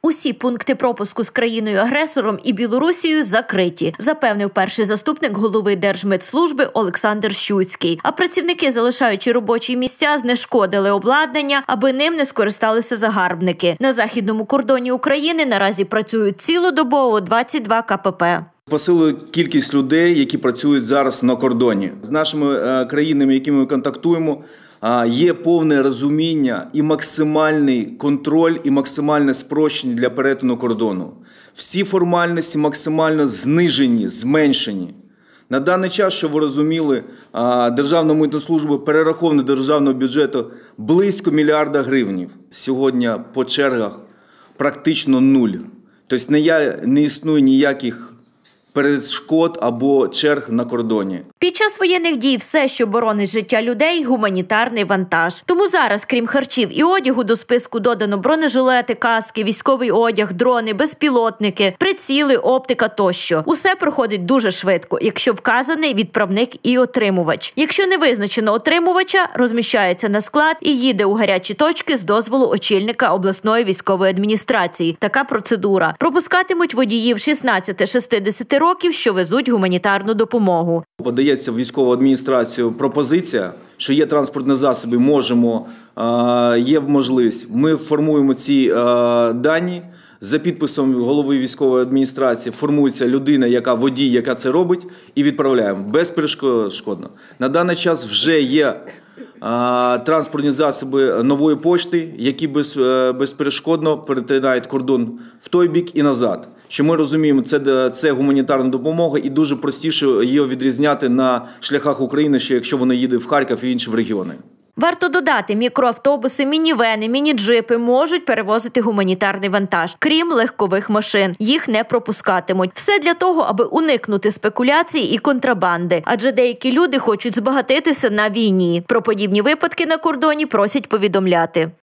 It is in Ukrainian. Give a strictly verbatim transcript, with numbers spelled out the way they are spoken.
Усі пункти пропуску з країною-агресором і Білорусією закриті, запевнив перший заступник голови Держмитслужби Олександр Щуцький. А працівники, залишаючи робочі місця, знешкодили обладнання, аби ним не скористалися загарбники. На західному кордоні України наразі працюють цілодобово двадцять два ка пе пе. Посилили кількість людей, які працюють зараз на кордоні. З нашими країнами, якими ми контактуємо, є повне розуміння і максимальний контроль, і максимальне спрощення для перетину кордону. Всі формальності максимально знижені, зменшені. На даний час, щоб ви розуміли, Державна митна служба перерахована до державного бюджету близько мільярда гривень. Сьогодні по чергах практично нуль. Тобто не існує ніяких перешкод або черг на кордоні. Під час воєнних дій все, що боронить життя людей – гуманітарний вантаж. Тому зараз, крім харчів і одягу, до списку додано бронежилети, каски, військовий одяг, дрони, безпілотники, приціли, оптика тощо. Усе проходить дуже швидко, якщо вказаний відправник і отримувач. Якщо не визначено отримувача, розміщається на склад і їде у гарячі точки з дозволу очільника обласної військової адміністрації. Така процедура. Пропускатимуть водіїв шістнадцяти-шістдесяти років, що везуть гуманітарну допомогу. Подається в військову адміністрацію пропозиція, що є транспортні засоби, можемо, є можливість. Ми формуємо ці дані, за підписом голови військової адміністрації формується людина, яка водій, яка це робить, і відправляємо безперешкодно. На даний час вже є транспортні засоби нової пошти, які безперешкодно перетинають кордон в той бік і назад. Що ми розуміємо, це, це гуманітарна допомога і дуже простіше її відрізняти на шляхах України, що якщо вона їде в Харків і інші в регіони. Варто додати, мікроавтобуси, мінівени, міні-джипи можуть перевозити гуманітарний вантаж, крім легкових машин. Їх не пропускатимуть. Все для того, аби уникнути спекуляцій і контрабанди. Адже деякі люди хочуть збагатитися на війні. Про подібні випадки на кордоні просять повідомляти.